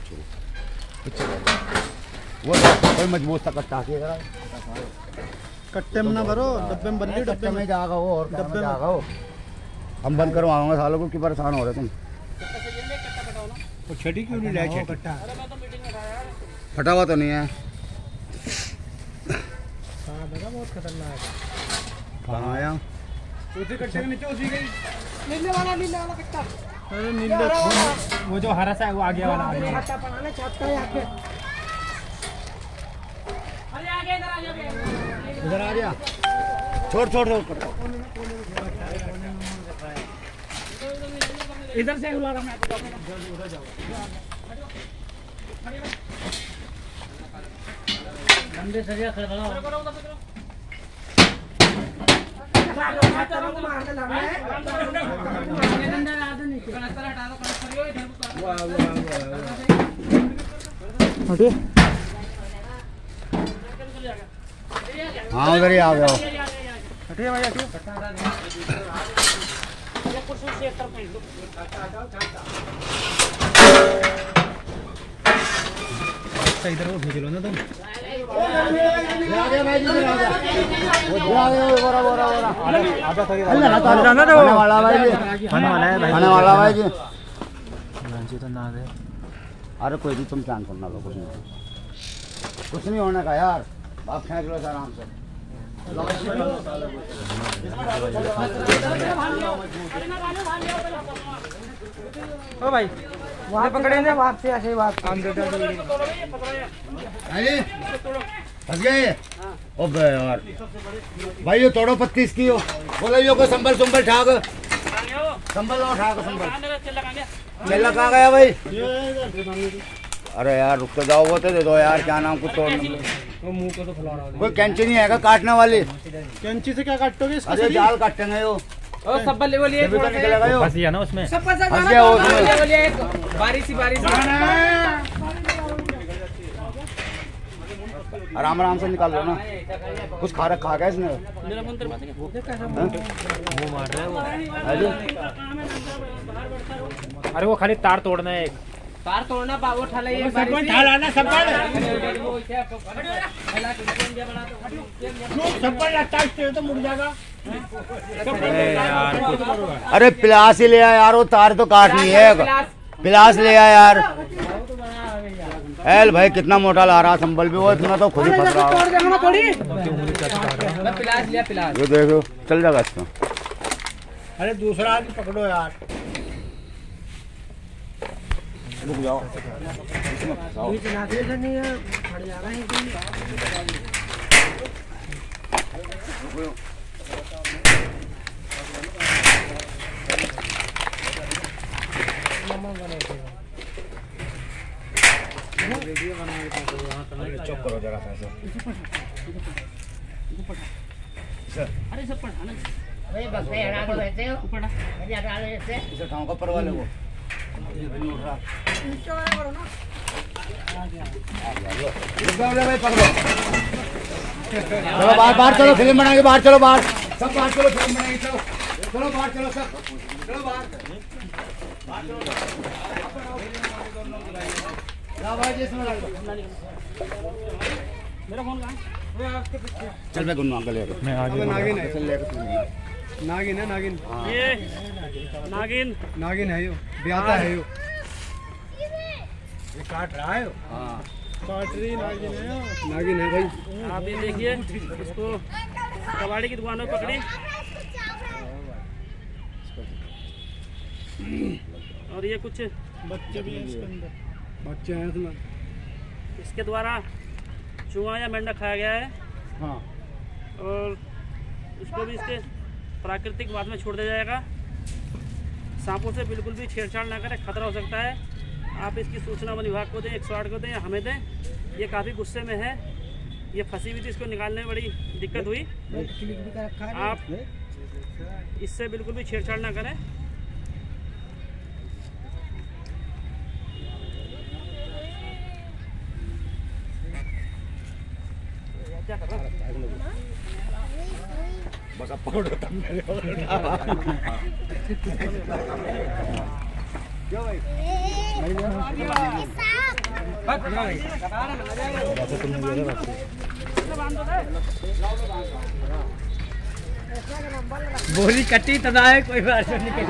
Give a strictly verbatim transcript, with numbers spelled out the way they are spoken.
वो कोई मजबूत सा कट्टा के कट्टे में ना भरो, डब्बे में बल्ली, डब्बे में जागा वो और डब्बे में जागा वो। हम बंद करवाऊंगा सालों को कि परेशान हो रहे तुम। वो छड़ी क्यों नहीं लाया कट्टा? फटा हुआ तो नहीं है? बहुत खतरनाक है। कहाँ आया? उसी कट्टे के नीचे उसी गई नीले वाला, नीले वाला कट्टा। अरे नीले वो जो हरा सा है वो आगे वाला आ गया। छाता बनाने छाता है आगे। अरे आगे इधर आ जा, इधर आ जा। छोड़ छोड़ छोड़ इधर से बुला रहा मैं तो उधर जाओ। अंदर सरिया खड़ा करो। हाँ उधर ही आ गया। हटिए भाई हटिए। इधर वो भेज लो ना तुम। आ गया भाई जी, आ गया। वो आ गया बोरा बोरा बोरा। आधा थोड़ी अल्लाह ना जाना दो। खाने वाला भाई जी। खाने वाला है भाई। खाने वाला भाई जी। लांची तो ना दे। अरे कोई भी तुम टेंशन ना लो, कुछ नहीं कुछ नहीं होने का यार। आप फेंक लो आराम से। ओ भाई वहाँ पकड़ेंगे वहाँ से ऐसे ही बात काम देते हैं। फंस गए? ओ बे यार भाई ये तोड़ो पत्ती इसकी हो। बोलो यो को संभल संभल ठाक संभल लो ठाक संभल। चेला कहाँ गया भाई? अरे यार रुक तो जाओ, वो तो दे दो यार। क्या नाम कुछ तोड़ना वो मुंह को तो फुला रहा है। कोई कैंची नहीं है काटने वाली? कैंची से क्या काटोगे इसको? अरे जाल काटेंगे यो। ओ सब बल्ले बोलिए तो निकलेगा यो। फंस गया ना उसमें। सब फंसा फंस गया वो उसमें। बोलिए बारिश ही बारिश। आराम आराम से निकाल लो ना। कुछ खा रखा है इसने? मेरा मंत्र बात है वो वो मार रहा है वो। अरे वो खाली तार तोड़ना है। एक तार तोड़ना बाबू ठाला ये सब पर ठाला ना सब पर सब पर लगता है तो मुड़ जाएगा। अरे पिलास ही ले आ यार, वो तार तो काटनी है। पिलास ले आ यार। एल भाई कितना मोटा ला रहा संभल भी, वो इतना तो खुद ही फंस रहा मैं पिलास लिया पिलास। ये देखो चल जाएगा इसका। अरे दूसरा आदमी पकड़ो यार। रुक जाओ। चुप करो जरा सा। अरे सब पढ़ा ना। अरे बस में हरा दो ऐसे हो ऊपर ना अरे हटा ले ऐसे इसे ठाव का परवा ले वो। भाई पकड़ो। चलो बाहर बाहर चलो, फिल्म बनाएंगे। बाहर चलो, बाहर सब बाहर चलो, फिल्म बनाएंगे। चलो चलो बाहर चलो सब। चलो बाहर बाहर चलो। भाई जी इसमें लग दो। मेरा फोन कहाँ? चल मैं गुन्नू अंकल लेकर। मैं आगे नागिन है। चल लेकर। नागिन है नागिन। ये नागिन नागिन है यो, ब्याता है यो। ये काट रहा है यो। हाँ काट रही नागिन है यो। नागिन है भाई। आप ये देखिए इसको कबाड़ी की दुकान में पकड़ी और ये कुछ बच्चे भी हैं इसके अंदर। बच्चे हैं इसमें। इसके द्वारा चूहा या मेंढक खाया गया है हाँ। और उसको भी इसके प्राकृतिक बाद में छोड़ दिया जाएगा। सांपों से बिल्कुल भी छेड़छाड़ ना करें, खतरा हो सकता है। आप इसकी सूचना वन विभाग को दें, एक सौ आठ को दें या हमें दें। ये काफ़ी गुस्से में है, ये फंसी हुई थी, इसको निकालने में बड़ी दिक्कत हुई। आप इससे बिल्कुल भी छेड़छाड़ ना करें। क्या कर रहा है? बस अब पकड़ो तब मेरे क्यों भाई? बोली कटी तदा है कोई बात नहीं।